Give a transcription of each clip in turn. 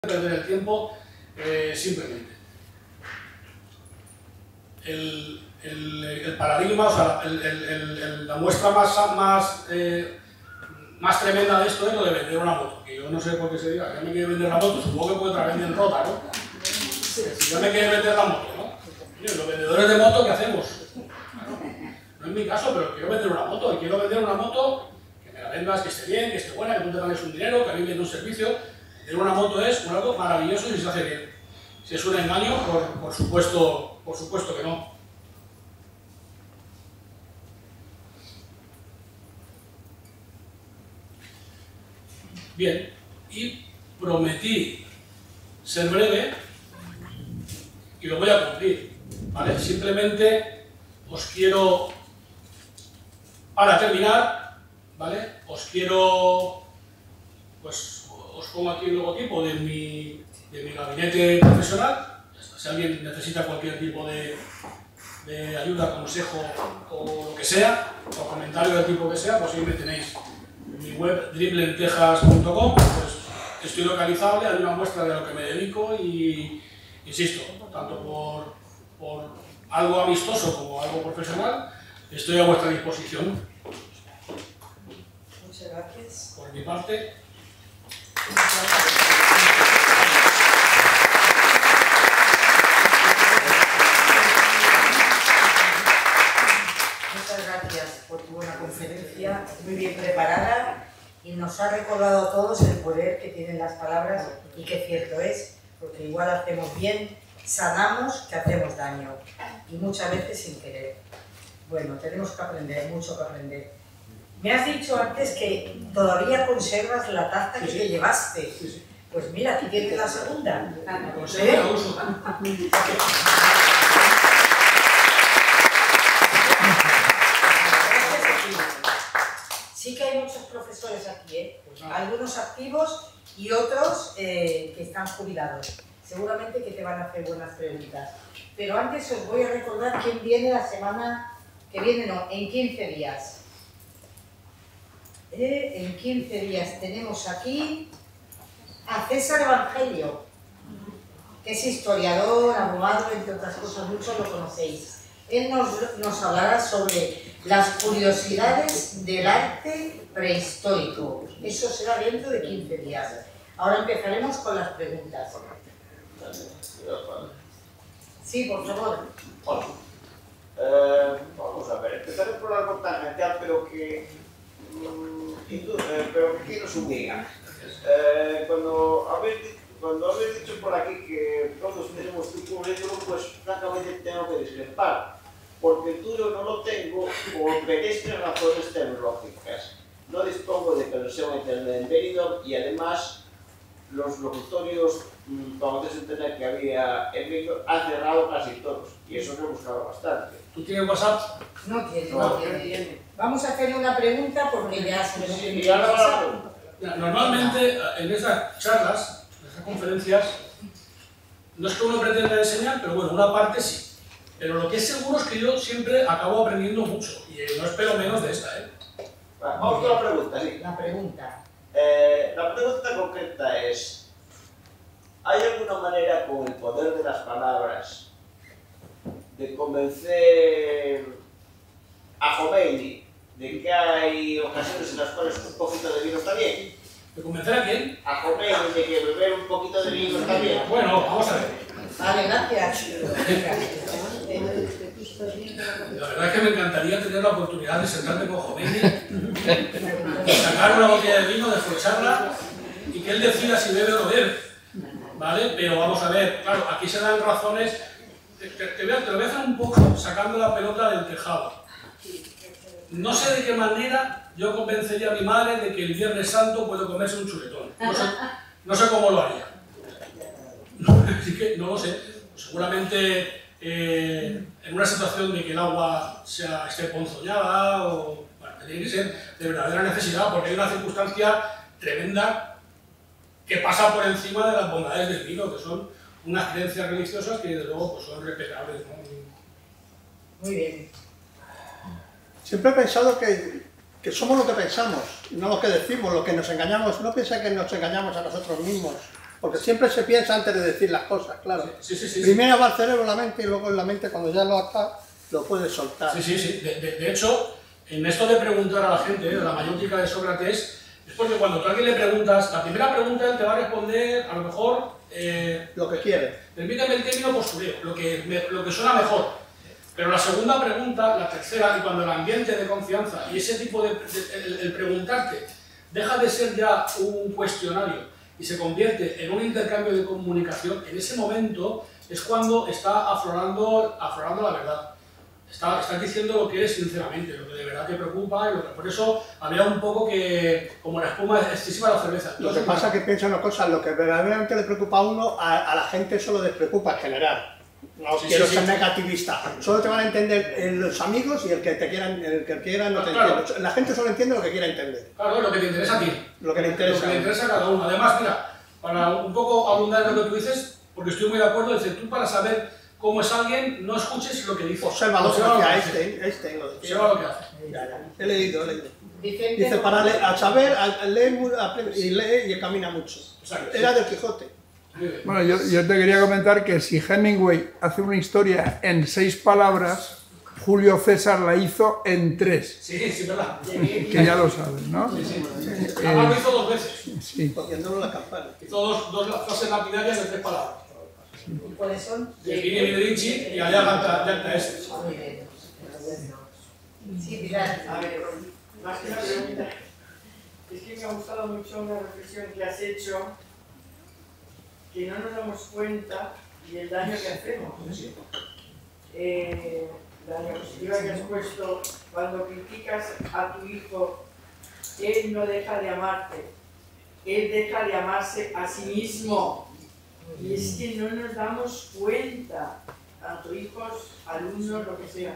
perder el tiempo simplemente. El paradigma, o sea, la muestra más tremenda de esto es lo de vender una moto. Que yo no sé por qué se diga, ya me quiere vender la moto, supongo que puede otra vender rota, ¿no? Si ya me quiere vender la moto, ¿no? Oye, los vendedores de moto, ¿qué hacemos? No es mi caso, pero quiero vender una moto, y quiero vender una moto que me la vendas, que esté bien, que esté buena, que tú te ganes un dinero, que a mí me dé un servicio. Vender una moto es un algo maravilloso y se hace bien. Si es un engaño, por supuesto que no. Bien, y prometí ser breve y lo voy a cumplir, ¿vale? Simplemente os quiero, para terminar, ¿vale? Pues os pongo aquí el logotipo de mi gabinete profesional. Si alguien necesita cualquier tipo de ayuda, consejo o lo que sea, o comentario del tipo que sea, pues ahí me tenéis. Mi web driblentejas.com, pues estoy localizable, hay una muestra de lo que me dedico y, insisto, tanto por algo amistoso como algo profesional, estoy a vuestra disposición. Muchas gracias. Por mi parte. Muchas gracias por tu buena conferencia, muy bien preparada, y nos ha recordado a todos el poder que tienen las palabras, y que cierto es, porque igual hacemos bien, sanamos, que hacemos daño, y muchas veces sin querer. Bueno, tenemos que aprender, mucho que aprender. Me has dicho antes que todavía conservas la taza que te llevaste. Sí, sí. Pues mira, aquí tienes la segunda. La conservo y la uso. Sí que hay muchos profesores aquí, ¿eh? Algunos activos y otros que están jubilados. Seguramente que te van a hacer buenas preguntas. Pero antes os voy a recordar quién viene la semana que viene, no, en 15 días. En 15 días tenemos aquí a César Evangelio, que es historiador, abogado, entre otras cosas, muchos lo conocéis. Él nos hablará sobre las curiosidades del arte prehistórico. Eso será dentro de 15 días. Ahora empezaremos con las preguntas. Sí, por favor. Hola. Vamos a ver, empezaré por algo tangencial, pero que quiero subir. Cuando habéis dicho por aquí que todos tenemos tu currículum, pues francamente tengo que discrepar, porque el tuyo no lo tengo por pequeñas razones tecnológicas. No dispongo de conexión a internet en Benidorm y además los locutorios con internet que había en Benidorm han cerrado casi todos, y eso me he buscado bastante. ¿Tú tienes WhatsApp? No tiene. Vamos a hacerle una pregunta porque ya se nos Sí, ya lo hago. Normalmente en esas charlas, en esas conferencias, no es que uno pretenda enseñar, pero bueno, una parte sí. Pero lo que es seguro es que yo siempre acabo aprendiendo mucho, y no espero menos de esta, ¿eh? Vamos con la pregunta, sí. La pregunta. La pregunta concreta es: ¿hay alguna manera con el poder de las palabras de convencer a Khomeini de que hay ocasiones en las cuales un poquito de vino está bien? ¿De convencer a quién? A Khomeini de que beber un poquito de vino está bien. Bueno, vamos a ver. Vale, gracias. La verdad es que me encantaría tener la oportunidad de sentarme con Khomeini, sacar una botella de vino, desflocharla y que él decida si bebe o no bebe, ¿vale? Pero vamos a ver, claro, aquí se dan razones. Te lo voy a hacer un poco sacando la pelota del tejado. No sé de qué manera yo convencería a mi madre de que el Viernes Santo puedo comerse un chuletón. No sé cómo lo haría. Así que no lo sé. Seguramente en una situación de que el agua esté ponzoñada o bueno, tiene que ser de verdadera necesidad, porque hay una circunstancia tremenda que pasa por encima de las bondades del vino, que son unas creencias religiosas que desde luego pues, son respetables, ¿no? Muy bien. Siempre he pensado que somos lo que pensamos, no lo que decimos, lo que nos engañamos. No piensa que nos engañamos a nosotros mismos Porque siempre se piensa antes de decir las cosas, claro. Sí. Primero va el cerebro, la mente, y luego en la mente, cuando ya lo ata, lo puedes soltar. Sí. De hecho, en esto de preguntar a la gente, la mayéutica de Sócrates, es porque cuando tú a alguien le preguntas, la primera pregunta él te va a responder, a lo mejor... lo que quiere. Permíteme el término postureo, lo que suena mejor. Pero la segunda pregunta, la tercera, y cuando el ambiente de confianza y ese tipo el preguntarte deja de ser ya un cuestionario y se convierte en un intercambio de comunicación, en ese momento es cuando está aflorando la verdad. Estás diciendo lo que eres sinceramente, lo que de verdad te preocupa, y por eso había un poco que, como la espuma excesiva de la cerveza. Lo que pasa es que piensa una cosa, lo que verdaderamente le preocupa a uno, a la gente solo le preocupa en general. No quiero ser negativista, solo te van a entender los amigos y el que quiera no te entiende. La gente solo entiende lo que quiera entender. Claro, lo que te interesa a ti. Lo que le interesa. Lo que le interesa a cada uno. Además, mira, para un poco abundar en lo que tú dices, porque estoy muy de acuerdo, dice, tú para saber cómo es alguien, no escuches lo que dice. Observa lo que hace Einstein. Observa lo que hace. He leído. Dice, para saber, lee y camina mucho. Exacto. Era del Quijote. Bueno, yo te quería comentar que si Hemingway hace una historia en 6 palabras, Julio César la hizo en 3. Sí, verdad. Que ya lo sabes, ¿no? Sí. Además lo hizo 2 veces. Sí. Cogiéndolo la campana. Hizo dos frases lapidarias de 3 palabras. ¿y cuáles son? Vini Medici y allá Ganta ese. Muy bien. Sí, Pilar. A ver, más que una pregunta, es que me ha gustado mucho una reflexión que has hecho, que no nos damos cuenta del daño que hacemos. La diapositiva que has puesto, cuando criticas a tu hijo, él no deja de amarte, él deja de amarse a sí mismo. Y es que no nos damos cuenta, tanto hijos, alumnos, lo que sea.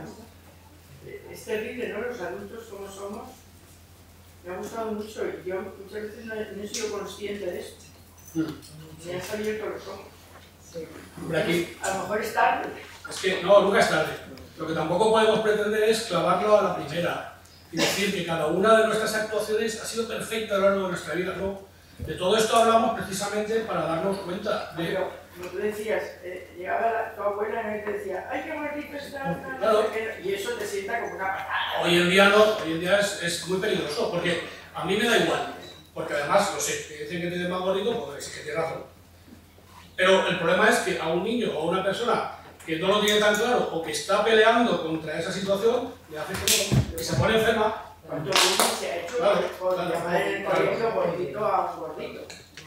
Es terrible, ¿no? Los adultos como somos. Me ha gustado mucho y yo muchas veces no he sido consciente de esto. Me han abierto los ojos. Sí. Hombre, aquí, a lo mejor es tarde. es que no, nunca es tarde. Lo que tampoco podemos pretender es clavarlo a la primera y decir que cada una de nuestras actuaciones ha sido perfecta a lo largo de nuestra vida, ¿no? De todo esto hablamos precisamente para darnos cuenta de... Pero, como tú decías, llegaba tu abuela y te decía, ¡ay, qué bonito está! Claro. Y eso te sienta como una patada. Hoy en día no, hoy en día es muy peligroso, porque a mí me da igual, porque además, lo sé, que dicen que tienes más bonito, pues sí que tienes razón. Pero el problema es que a un niño o a una persona que no lo tiene tan claro o que está peleando contra esa situación, le hace que se pone enferma. ¿Cuánto mundo se ha hecho por llamar en el colegio gordito a un gordito?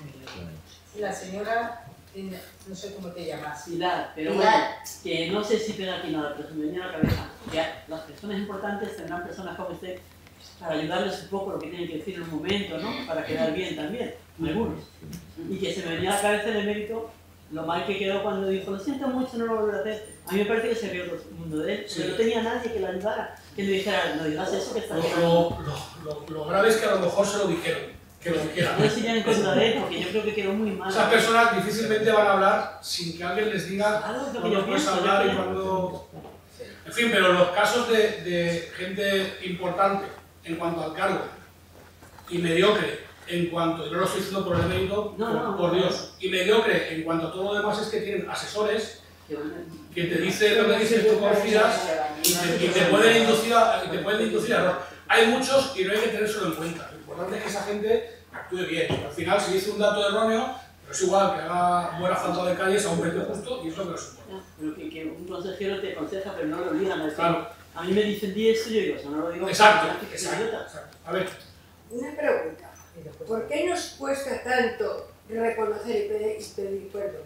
Y la señora, no sé cómo te llamas. Pilar, pero Pilar. bueno, que no sé si pega aquí nada, pero se me viene a la cabeza. Que las personas importantes tendrán personas como usted para ayudarles un poco lo que tienen que decir en un momento, ¿no? Para quedar bien también, algunos. Y que se me venía a la cabeza el emérito lo mal que quedó cuando dijo, lo siento mucho, no lo volveré a hacer. A mí me parece que se rió todo el mundo de él, pero no tenía nadie que le ayudara, que le dijera, no digas eso que estás haciendo. Lo grave es que a lo mejor se lo dijeron, que lo dijeran. No se irían en contra de él, porque yo creo que quedó muy mal. Esas personas difícilmente van a hablar sin que alguien les diga Claro, es lo que cuándo yo puedes pienso, hablar y yo cuándo... En fin, pero los casos de gente importante en cuanto al cargo y mediocre en cuanto, y no lo estoy diciendo por el mérito, por Dios, y mediocre en cuanto a todo lo demás es que tienen asesores que te dicen lo que dices, tú confías y te pueden inducir a error. Hay muchos y no hay que tenérselo en cuenta. Lo importante es que esa gente actúe bien. Al final, si dice un dato erróneo, pero es igual que haga buena falta de calles a un precio justo y es lo que nos importa. Pero que un consejero te aconseja, pero no lo obligan a decir. Claro. A mí me dicen 10 esto, yo digo, o sea, no lo digo. Exacto. A ver. Una pregunta. ¿Por qué nos cuesta tanto reconocer y pedir perdón?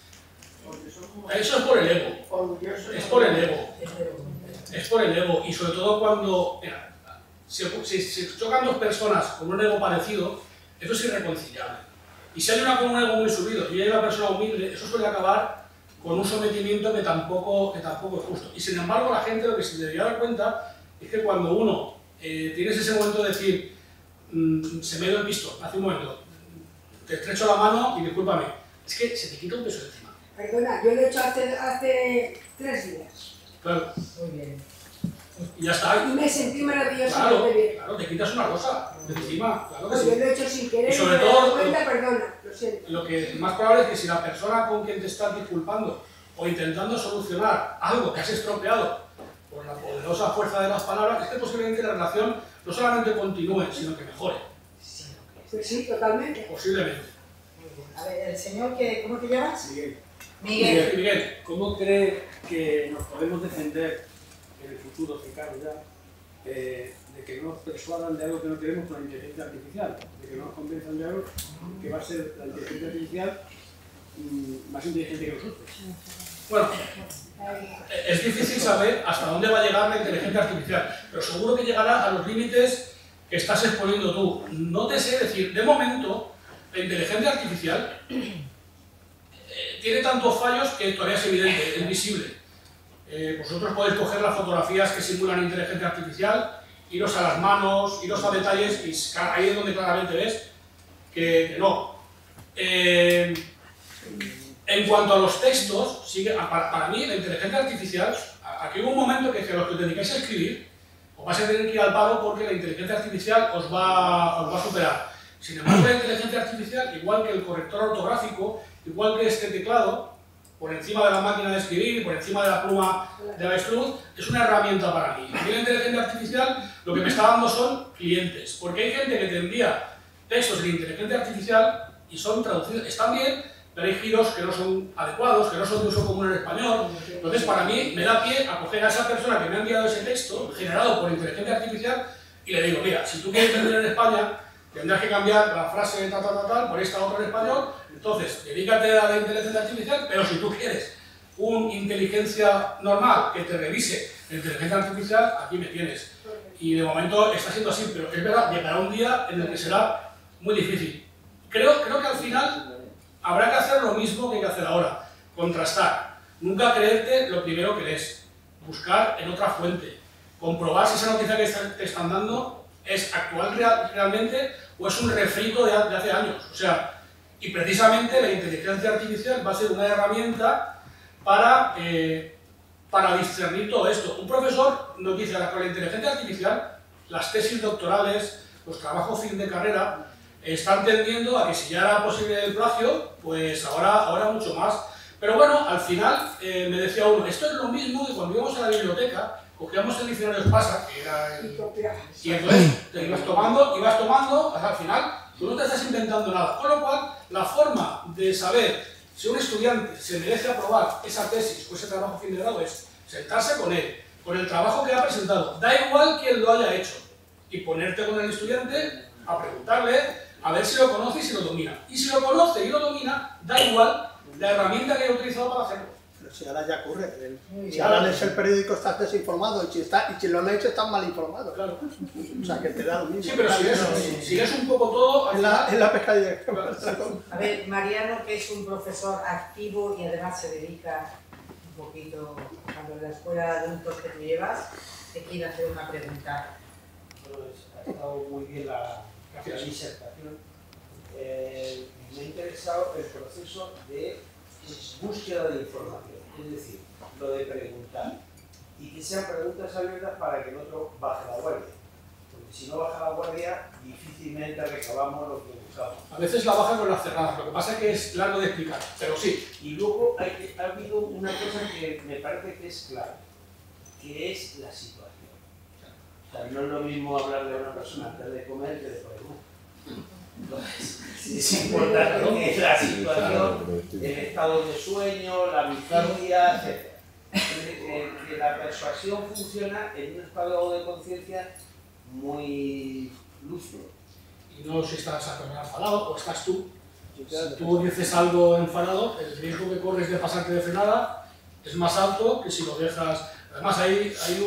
Eso es por el ego. Es por el ego. Es por el ego. Y sobre todo cuando... Mira, si chocan dos personas con un ego parecido, eso es irreconciliable. Y si hay una con un ego muy subido y hay una persona humilde, eso suele acabar con un sometimiento que tampoco es justo. Y sin embargo, la gente lo que se debería dar cuenta es que cuando uno tienes ese momento de decir se me dio el pisto, hace un momento, te estrecho la mano y discúlpame, es que se te quita un peso de encima. Perdona, yo lo he hecho hace 3 días. Claro. Muy bien. Y ya está. Y me sentí maravilloso. Claro, claro, te quitas una cosa de encima, claro que Pues yo sí. lo he hecho sin querer Y sobre y me he todo, dado cuenta, perdona, lo siento. Lo que más probable es que si la persona con quien te estás disculpando o intentando solucionar algo que has estropeado por la poderosa fuerza de las palabras, es que posiblemente la relación no solamente continúe, sino que mejore. Pues sí, totalmente. Posiblemente. A ver, el señor que, ¿cómo te llamas? Miguel, Miguel. Miguel, ¿cómo cree que nos podemos defender en el futuro cercano ya de que no nos persuadan de algo que no queremos con la inteligencia artificial? De que no nos convenzan de algo que va a ser la inteligencia artificial más inteligente que nosotros. bueno, es difícil saber hasta dónde va a llegar la inteligencia artificial, pero seguro que llegará a los límites que estás exponiendo tú. No te sé decir, de momento, la inteligencia artificial tiene tantos fallos que todavía es evidente, es visible. Vosotros podéis coger las fotografías que simulan inteligencia artificial, iros a las manos, iros a detalles, y ahí es donde claramente ves que no. En cuanto a los textos, para mí la inteligencia artificial, aquí hubo un momento que los que os dedicáis a escribir, os vais a tener que ir al paro porque la inteligencia artificial os va a superar. Sin embargo, la inteligencia artificial, igual que el corrector ortográfico, igual que este teclado, por encima de la máquina de escribir, por encima de la pluma de avestruz, es una herramienta para mí. A mí la inteligencia artificial lo que me está dando son clientes, porque hay gente que te envía textos de inteligencia artificial y son traducidos, están bien, pero hay giros que no son adecuados, que no son de uso común en español. Entonces, para mí, me da pie a coger a esa persona que me ha enviado ese texto, generado por inteligencia artificial, y le digo, mira, si tú quieres vender en España, tendrás que cambiar la frase tal por esta otra en español. Entonces, dedícate a la inteligencia artificial, pero si tú quieres una inteligencia normal que te revise la inteligencia artificial, aquí me tienes. Y de momento está siendo así, pero es verdad, llegará un día en el que será muy difícil. Creo que al final habrá que hacer lo mismo que hay que hacer ahora, contrastar. Nunca creerte lo primero que lees, buscar en otra fuente, comprobar si esa noticia que te están dando es actual realmente o es un refrito de hace años. O sea, y precisamente la inteligencia artificial va a ser una herramienta para discernir todo esto. Un profesor nos dice que con la inteligencia artificial, las tesis doctorales, los trabajos fin de carrera, están tendiendo a que si ya era posible el plagio, pues ahora mucho más. Pero bueno, al final me decía uno, esto es lo mismo que cuando íbamos a la biblioteca, cogíamos el diccionario Espasa, que era y entonces te ibas tomando, hasta el final tú no te estás inventando nada. Con lo cual, la forma de saber si un estudiante se merece aprobar esa tesis o ese trabajo fin de grado es sentarse con él, con el trabajo que ha presentado, da igual quién lo haya hecho, y ponerte con el estudiante a preguntarle, a ver si lo conoce y si lo domina. Y si lo conoce y lo domina, da igual la herramienta que haya utilizado para hacerlo. Pero si ahora ya ocurre, si ahora lees el periódico estás desinformado y si lo lees estás mal informado. Claro. O sea, que te da lo mismo. Sí, pero si lees un poco todo... Es la pescadilla. A ver, Mariano, que es un profesor activo y además se dedica un poquito a la escuela de adultos que tú llevas, te quiere hacer una pregunta. Ha estado muy bien la disertación. Me ha interesado el proceso de búsqueda de información, es decir, lo de preguntar. Y que sean preguntas abiertas para que el otro baje la guardia. Porque si no baja la guardia, difícilmente recabamos lo que buscamos. A veces la baja con las cerradas, lo que pasa es que es largo de explicar, pero sí. Y luego ha habido una cosa que me parece que es clave, que es la situación. O sea, no es lo mismo hablar de una persona antes de comer que después de comer. Entonces, es importante que la situación, el estado de sueño, la vigilia, etc. Que la persuasión funciona en un estado de conciencia muy lúcido. Y no si estás enfadado o estás tú. Si tú dices algo enfadado, el riesgo que corres de pasarte de frenada es más alto que si lo dejas. Además, hay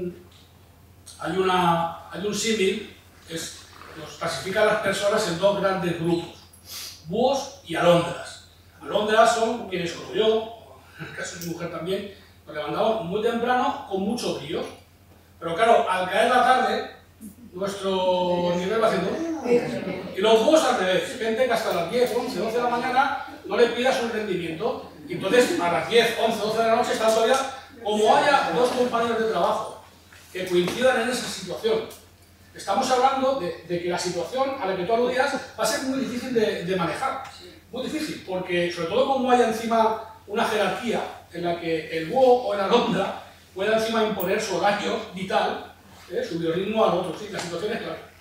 un símil que nos clasifica a las personas en dos grandes grupos: búhos y alondras. Alondras son quienes, como yo, en el caso de mi mujer también, nos levantamos muy temprano con mucho brío. Pero claro, al caer la tarde, nuestro nivel va haciendo... Y los búhos al revés, gente que hasta las 10, 11, 12 de la mañana no le pidas un rendimiento. Y entonces a las 10, 11, 12 de la noche están todavía, como haya dos compañeros de trabajo que coincidan en esa situación. Estamos hablando de que la situación a la que tú aludías va a ser muy difícil de manejar. Muy difícil, porque sobre todo como hay encima una jerarquía en la que el búho o el alondra pueda encima imponer su horario vital, su biorritmo al otro. Sí, la situación es clara.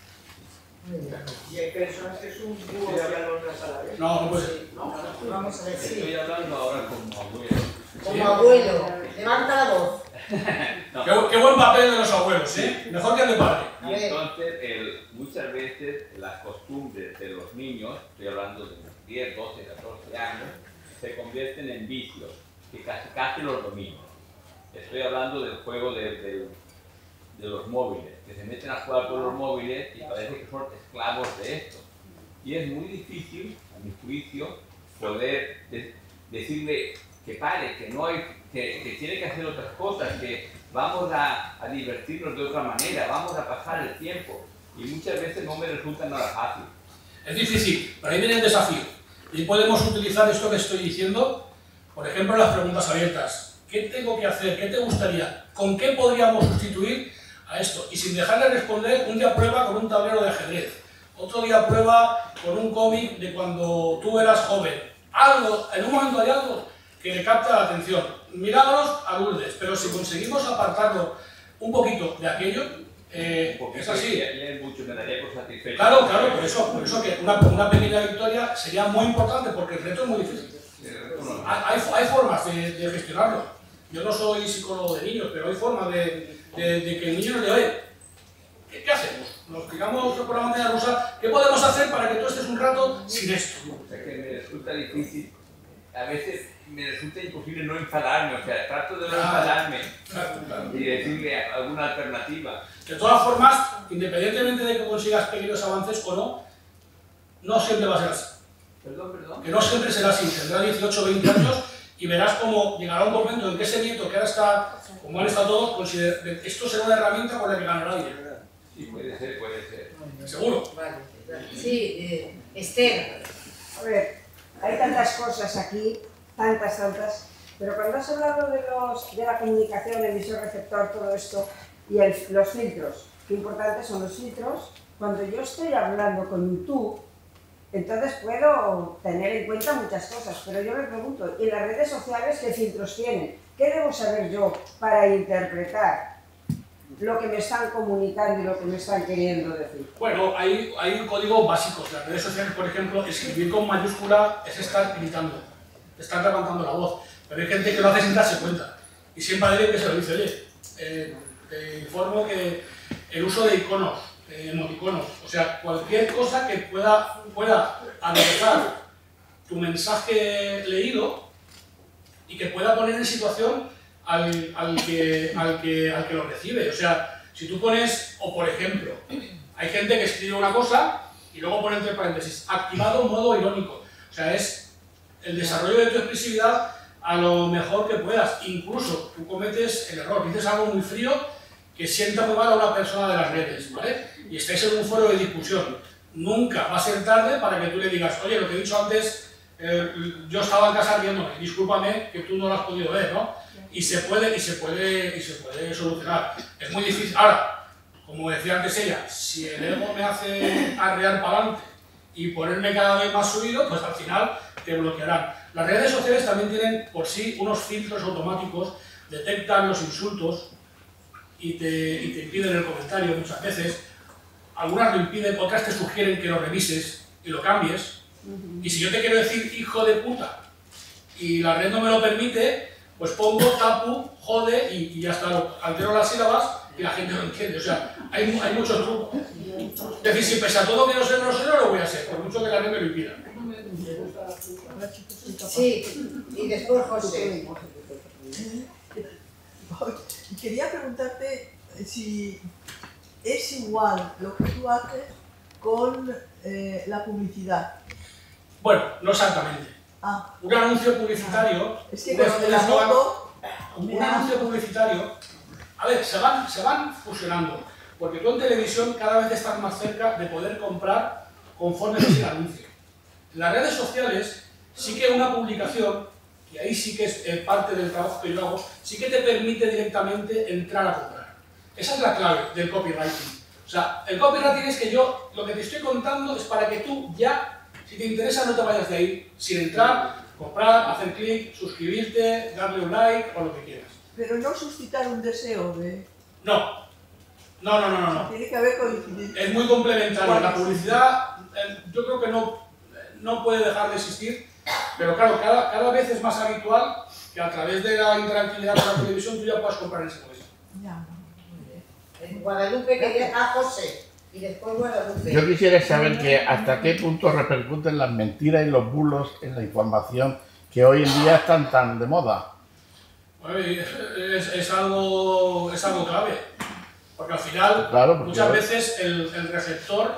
Y hay personas que son búhos y alondras a la vez. No, no puede ser. ¿No? Vamos a ver, sí. Estoy hablando ahora como abuelo. Como abuelo, levanta la voz. No. Qué buen papel de los abuelos, ¿eh? Mejor que el de padre. Y entonces, muchas veces las costumbres de los niños, estoy hablando de 10, 12, 14 años, se convierten en vicios, que casi los dominan. Estoy hablando del juego de los móviles, que se meten a jugar con los móviles y parece que son esclavos de esto. Y es muy difícil, a mi juicio, poder decirle que pare, que no hay, que tiene que hacer otras cosas, que vamos a divertirnos de otra manera, vamos a pasar el tiempo. Y muchas veces no me resulta nada fácil. Es difícil, pero ahí viene el desafío. Y podemos utilizar esto que estoy diciendo, por ejemplo, las preguntas abiertas. ¿Qué tengo que hacer? ¿Qué te gustaría? ¿Con qué podríamos sustituir a esto? Y sin dejar de responder, un día prueba con un tablero de ajedrez, otro día prueba con un cómic de cuando tú eras joven. Algo, en un momento hay algo que le capta la atención. Milagros a Lourdes, pero si conseguimos apartarlo un poquito de aquello, es así. Mucho, me daría por satisfecho. Claro, por eso que una pequeña victoria sería muy importante, porque el reto es muy difícil. Hay formas de gestionarlo. Yo no soy psicólogo de niños, pero hay formas de que el niño nos diga, oye, ¿qué hacemos? Nos tiramos por la montaña rusa, ¿qué podemos hacer para que tú estés un rato sin esto? O sea, que me resulta difícil, a veces me resulta imposible no enfadarme, o sea, trato de no enfadarme y decirle alguna alternativa. De todas formas, independientemente de que consigas pequeños avances o no, no siempre va a ser así. Perdón. Que no siempre será así, tendrá 18 o 20 años y verás cómo llegará un momento en que ese nieto que ahora está, como han estado todos, esto será una herramienta con la que ganará dinero. Sí, puede ser. ¿Seguro? Vale. Sí, Esther. A ver, hay tantas cosas aquí, tantas, pero cuando has hablado de la comunicación, emisor-receptor, todo esto, y los filtros, qué importantes son los filtros. Cuando yo estoy hablando con un tú, entonces puedo tener en cuenta muchas cosas, pero yo me pregunto, ¿y las redes sociales qué filtros tienen? ¿Qué debo saber yo para interpretar lo que me están comunicando y lo que me están queriendo decir? Bueno, hay códigos básicos. Las redes sociales, por ejemplo, escribir con mayúscula es estar gritando, estar levantando la voz. Pero hay gente que lo hace sin darse cuenta. Y siempre hay alguien que se lo dice, oye, te informo que el uso de iconos, emoticonos, o sea, cualquier cosa que pueda aderezar tu mensaje leído y que pueda poner en situación al que lo recibe. O sea, si tú pones, o por ejemplo, hay gente que escribe una cosa y luego pone entre paréntesis, activado modo irónico. O sea, es el desarrollo de tu expresividad a lo mejor que puedas. Incluso tú cometes el error, dices algo muy frío que sienta muy mal a una persona de las redes, ¿vale? Y estáis en un foro de discusión. Nunca va a ser tarde para que tú le digas, oye, lo que he dicho antes, yo estaba en casa riéndome, discúlpame que tú no lo has podido ver, ¿no? Y se puede solucionar. Es muy difícil. Ahora, como decía antes ella, si el ego me hace arrear para adelante y ponerme cada vez más subido, pues al final te bloquearán. Las redes sociales también tienen por sí unos filtros automáticos, detectan los insultos y te impiden el comentario muchas veces. Algunas lo impiden, otras te sugieren que lo revises y lo cambies. Y si yo te quiero decir hijo de puta y la red no me lo permite, pues pongo tapu, jode y ya está, altero las sílabas y la gente lo entiende. O sea, hay muchos trucos. Es decir, si pese a todo quiero ser grosero, lo voy a ser, por mucho que la red me lo impida. Sí, y después José. Quería preguntarte si es igual lo que tú haces con la publicidad. Bueno, no exactamente. Un anuncio publicitario, es que con la moto, un anuncio publicitario, a ver, se van fusionando, porque tú en televisión cada vez estás más cerca de poder comprar conforme ves el anuncio. En las redes sociales sí que una publicación, y ahí sí que es parte del trabajo que yo hago, sí que te permite directamente entrar a comprar. Esa es la clave del copywriting. O sea, el copywriting es que yo, lo que te estoy contando es para que tú ya, si te interesa, no te vayas de ahí sin entrar, comprar, hacer clic, suscribirte, darle un like o lo que quieras. Pero no suscitar un deseo de... No. No. Tiene que haber coincidencia. Es muy complementario. La publicidad, yo creo que no puede dejar de existir, pero claro, cada vez es más habitual que a través de la interactividad de la televisión tú ya puedas comprar en ese momento. En Guadalupe quería a José y después Guadalupe. Yo quisiera saber que hasta qué punto repercuten las mentiras y los bulos en la información que hoy en día están tan de moda. Es algo clave, porque al final muchas veces el receptor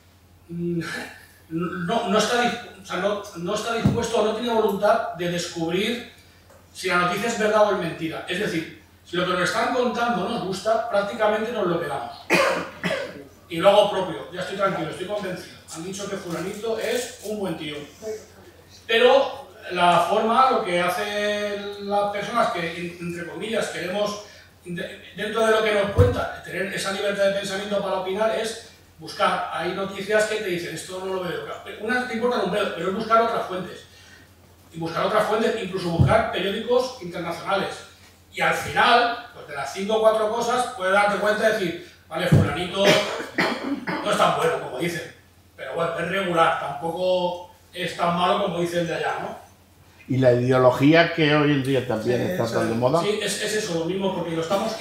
no está dispuesto o no tiene voluntad de descubrir si la noticia es verdad o es mentira. Es decir, si lo que nos están contando nos gusta, prácticamente nos lo quedamos. Y lo hago propio, ya estoy tranquilo, estoy convencido. Han dicho que fulanito es un buen tío. Pero la forma, lo que hacen las personas que, entre comillas, queremos, dentro de lo que nos cuentan, tener esa libertad de pensamiento para opinar, es buscar. Hay noticias que te dicen, esto no lo veo. Unas te importan un pedo, pero es buscar otras fuentes. Y buscar otras fuentes, incluso buscar periódicos internacionales. Y al final, pues de las 5 o 4 cosas, puedes darte cuenta y decir, vale, fulanito no es tan bueno como dicen, pero bueno, es regular, tampoco es tan malo como dice el de allá, ¿no? Y la ideología que hoy en día también está tan de moda. Sí, es eso, lo mismo, porque lo estamos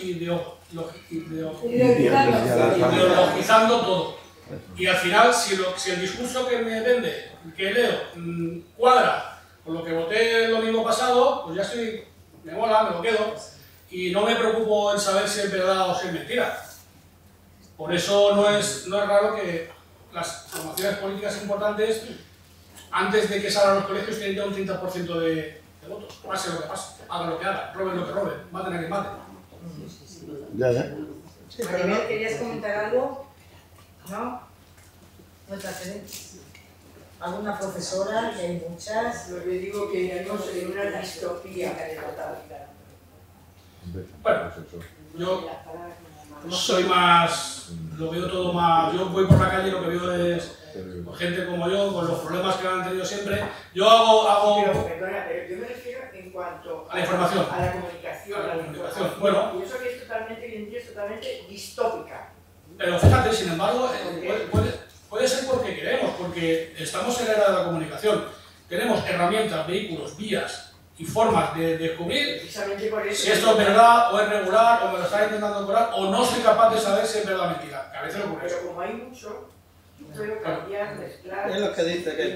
ideologizando todo. Y al final, si el discurso que me vende, que leo, cuadra con lo que voté el domingo pasado, pues ya estoy, me mola, me lo quedo, y no me preocupo en saber si es verdad o si es mentira. Por eso no es raro que las formaciones políticas importantes, antes de que salgan los colegios, tienen ya un 30% de votos. Pase lo que pase, hagan lo que hagan, roben lo que roben, maten a quien maten. Ya. Sí, Maribel, ¿querías comentar algo? ¿No? ¿No te ¿Alguna profesora? Que hay muchas. Lo que digo que vivimos en una distopía total. Bueno, yo soy más, lo veo todo más, yo voy por la calle y lo que veo es gente como yo, con los problemas que han tenido siempre. Yo hago... Pero, perdona, pero yo me refiero en cuanto a la información. A la comunicación. A la información. Bueno. Y eso que es totalmente distópica. Pero fíjate, sin embargo, puede ser porque queremos, porque estamos en la era de la comunicación. Tenemos herramientas, vehículos, vías y formas de descubrir si esto es verdad o es regular o me lo está intentando colar o no soy capaz de saber si es verdad o mentira. Que a veces ocurre eso. Pero como hay mucho, puedo cambiar, mezclar. Es lo que dice, que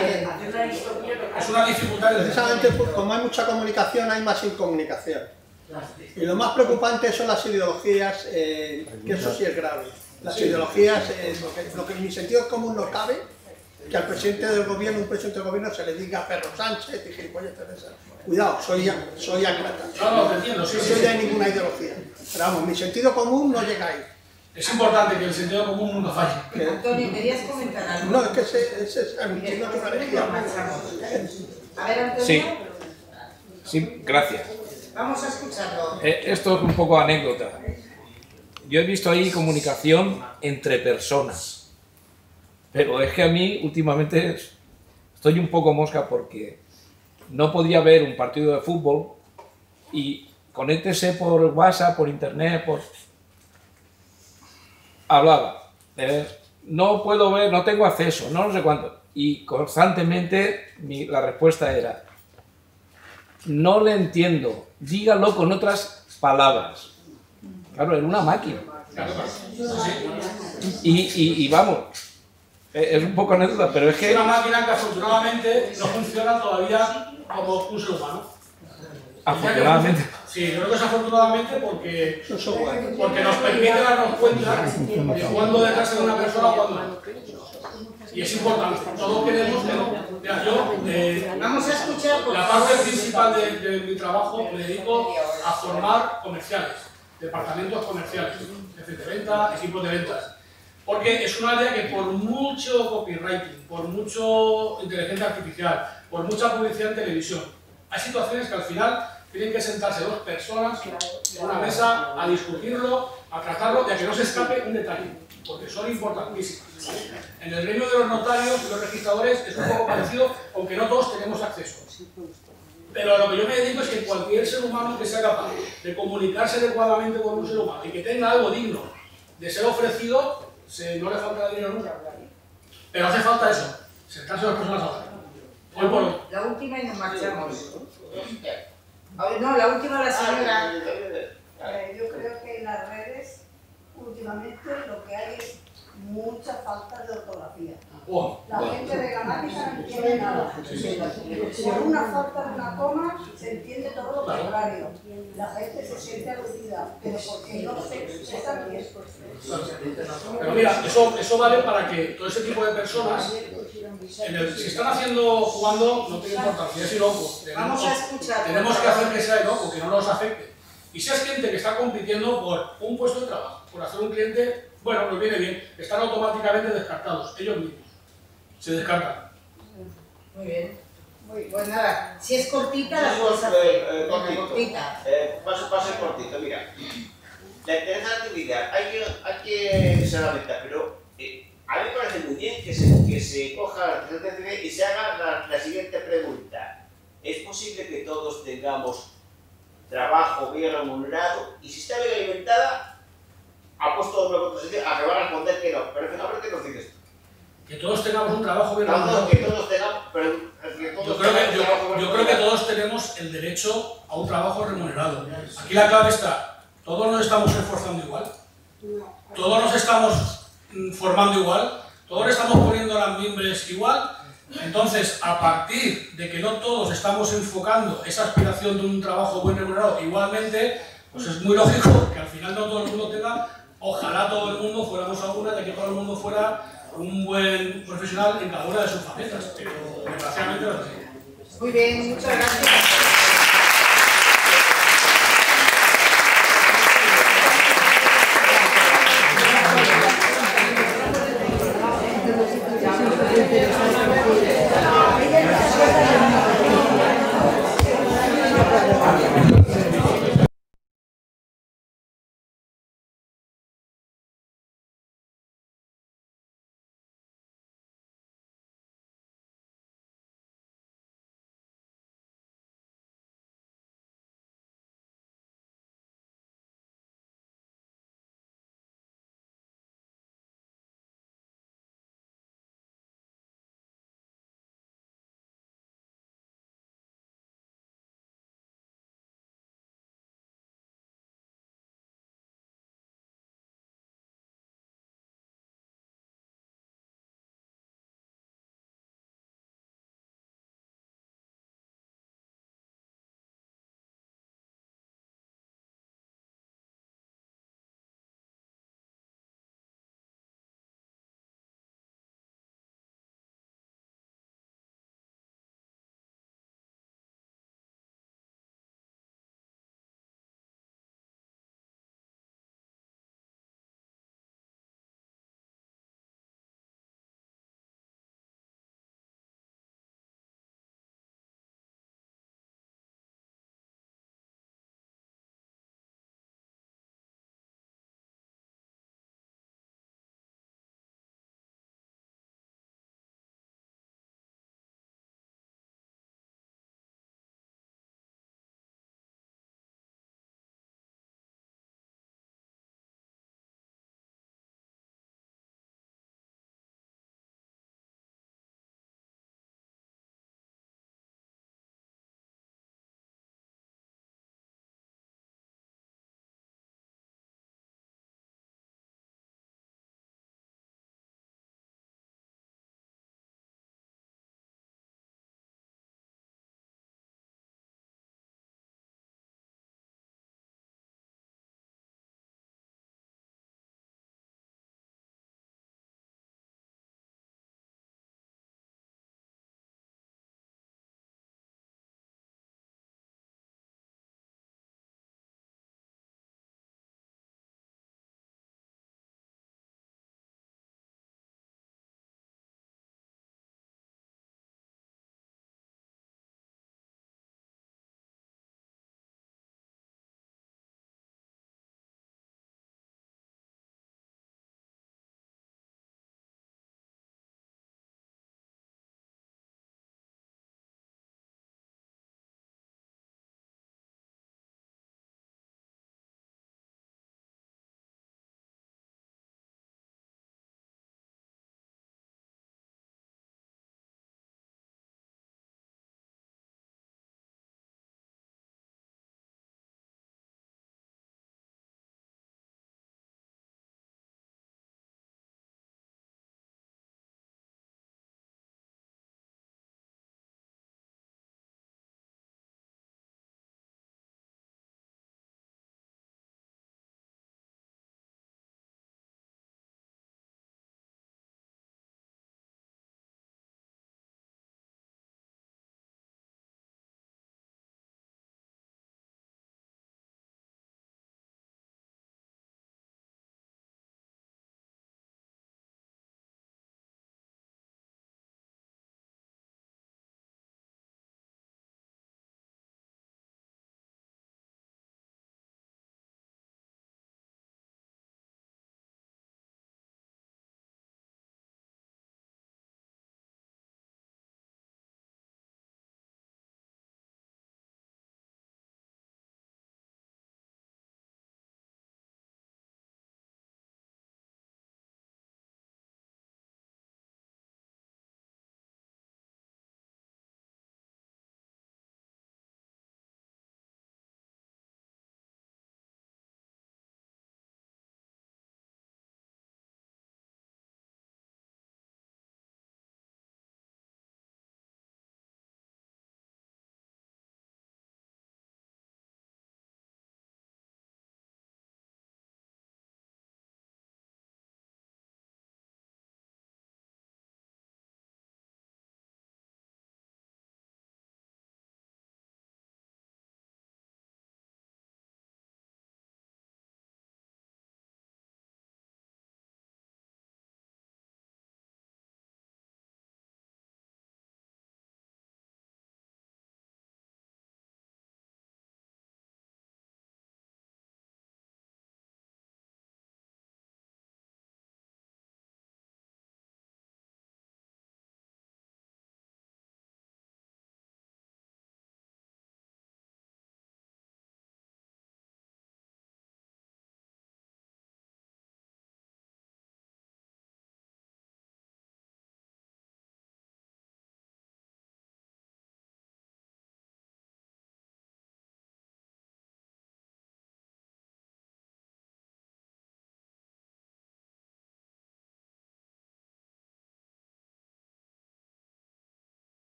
es una dificultad. Precisamente como hay mucha comunicación, hay más incomunicación. Y lo más preocupante son las ideologías, que eso sí es grave. Las ideologías, lo que en mi sentido común no cabe, que al presidente del gobierno, un presidente del gobierno se le diga Perro Sánchez y gilipolleces de esas. Cuidado, soy ácrata. No, te entiendo, sí. No soy de ninguna ideología. Pero vamos, mi sentido común no llega ahí. Es importante que el sentido común nunca falle. Antonio, ¿querías comentar algo? No, es que ese es a mi sentido que parecía. A ver, Antonio. Sí. Sí, gracias. Vamos a escucharlo. Esto es un poco anécdota. Yo he visto ahí comunicación entre personas. Pero es que a mí últimamente estoy un poco mosca porque no podía ver un partido de fútbol y conéctese por WhatsApp, por internet, hablaba. No puedo ver, no tengo acceso, no sé cuánto. Y constantemente la respuesta era, no le entiendo, dígalo con otras palabras. Claro, era una máquina. Y vamos, es un poco anécdota, pero es que... Es una máquina que afortunadamente no funciona todavía como un ser humano. Afortunadamente. Sí, yo creo que es afortunadamente porque nos permite darnos cuenta de cuándo dejarse de una persona o cuándo no. Y es importante, todos queremos que no. Mira, yo, vamos a escuchar, la parte principal de mi trabajo me dedico a formar comerciales, departamentos comerciales, jefes de venta, equipos de ventas. Porque es un área que por mucho copywriting, por mucho inteligencia artificial, por mucha publicidad en televisión, hay situaciones que al final tienen que sentarse dos personas en una mesa a discutirlo, a tratarlo, y a que no se escape un detalle, porque son importantísimos. En el reino de los notarios y los registradores es un poco parecido, aunque no todos tenemos acceso. Pero a lo que yo me dedico es que cualquier ser humano que sea capaz de comunicarse adecuadamente con un ser humano y que tenga algo digno de ser ofrecido, no le falta dinero nunca. Pero hace falta eso, sentarse dos personas a hablar. Hoy por hoy. La última y nos marchamos. No, la última la señora. Yo creo que en las redes últimamente lo que hay es mucha falta de ortografía. La gente de gramática no entiende nada. Por una falta de una coma se entiende todo lo contrario. La gente se siente aludida, pero porque no se expresan bien. Pero mira, eso vale para que todo ese tipo de personas, si están jugando, no tiene importancia, es inocuo. Vamos a escuchar. Tenemos que hacer que sea inocuo, que no nos afecte. Y si es gente que está compitiendo por un puesto de trabajo, por hacer un cliente, bueno, nos viene bien, están automáticamente descartados, ellos mismos. Se descartan. Muy bien. Pues nada, si es cortita, la cosa cortita. Va a ser cortito, mira. La inteligencia artificial hay que ser la meta, pero a mí me parece muy bien que se coja la inteligencia artificial y se haga la siguiente pregunta. ¿Es posible que todos tengamos trabajo bien remunerado? Y si está bien alimentada, ha puesto una contradicción a que va a responder que no, pero finalmente nos dices tú. Que todos tengamos un trabajo bien remunerado. Que todos tengamos, pero yo creo que todos tenemos el derecho a un trabajo remunerado. Aquí la clave está, todos nos estamos esforzando igual, todos nos estamos formando igual, todos estamos poniendo las mimbres igual. Entonces, a partir de que no todos estamos enfocando esa aspiración de un trabajo bien remunerado igualmente, pues es muy lógico que al final no todo el mundo tenga, ojalá todo el mundo fuéramos alguna, de que todo el mundo fuera un buen profesional en cada una de sus facetas, pero desgraciadamente no es así. Muy bien, muchas gracias.